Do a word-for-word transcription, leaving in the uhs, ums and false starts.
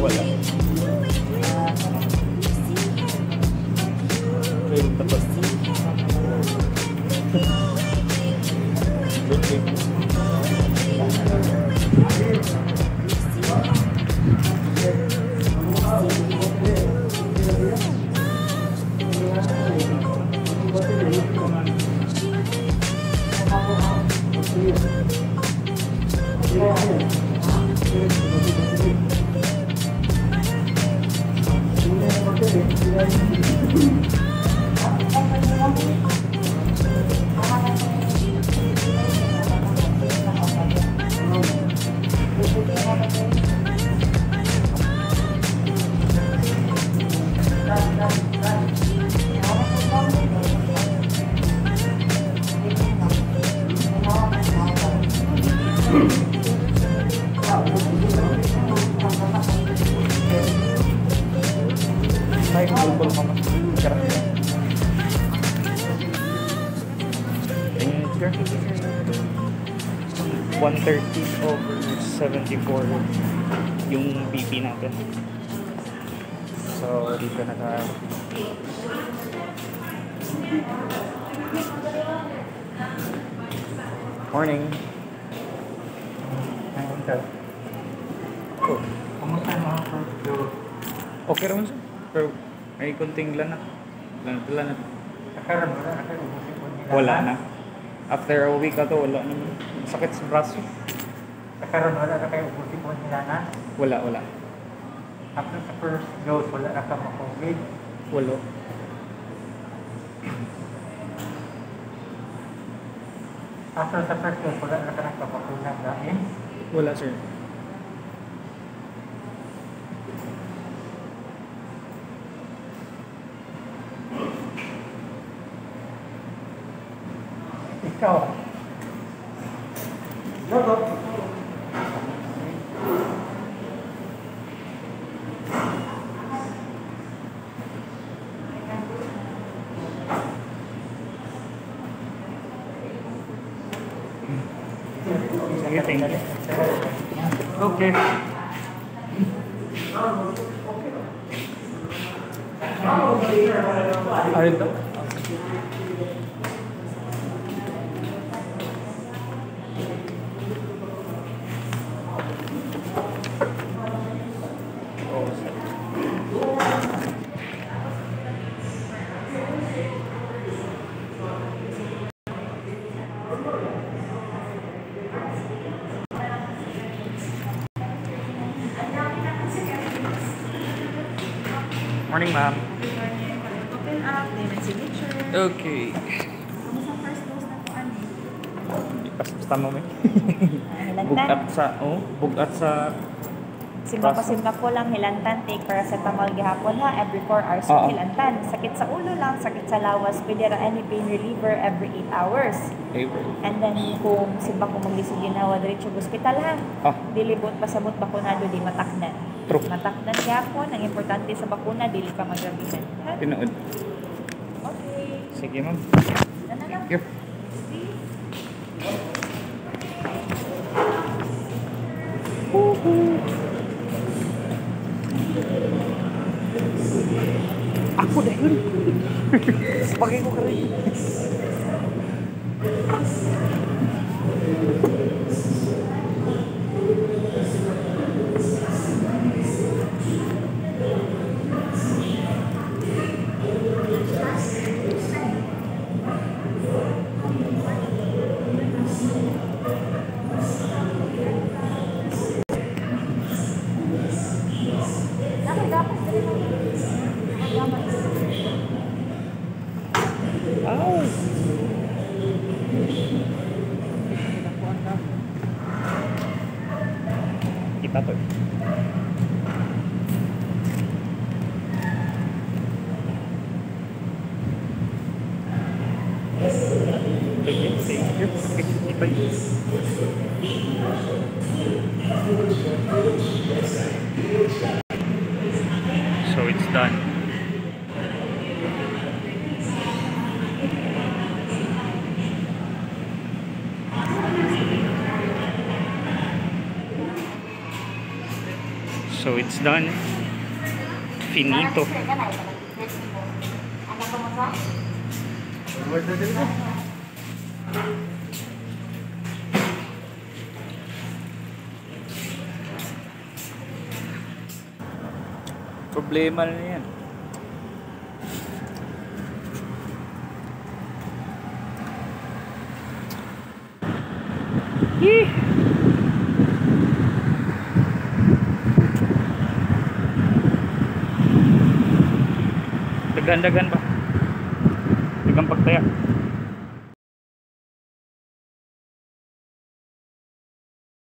wala. Ay, tapos. Birthday. one thirty over seventy-four yung B P natin. So dito na tayo. Morning. Oh. Okay naman siya. Pero may kunting lanak. Lanak lanak. Wala na. After a week ato, wala naman. Sakit sa braso. Nakaroon, wala na kayo ubusin mo nila na? Wala, wala. After sa first dose, wala na ka ma-COVID? Wala. After sa first dose, wala na ka nagpapakuna dahil? Wala, sir. Ikaw? Logo? Sige, thank you. Okay. Ayun to? Morning, ma'am. Open up, name and signature. Okay. Kamusta first dose na po ano? Basta mo may. Hilantan. Bugat sa, oh, bugat sa... Simba pa simba po lang hilantan. Take paracetamol gihapon ha. Every four hours Oo. hilantan. Sakit sa ulo lang, sakit sa lawas. Pwede ra any pain reliever every eight hours. April. And then kung simba ko mag-isig ginawa, diretso sa ospital ha. Ah. Dilibot pasabot bakunado, di matakdan. True. Matakdan gihapon. Ang importante sa bakuna, dili ka magrabihan. Ha? Tinood. Okay. Sige, ma'am. Ano na? Thank you. Ako dahil. Pagay ko ka rin. Ow! Kita to. Thank you. Thank you. Kita yun. So it's done. So it's It's done. Finito. Problema na yan. Yee! Dagan-dagan pa. Dagang pagtaya.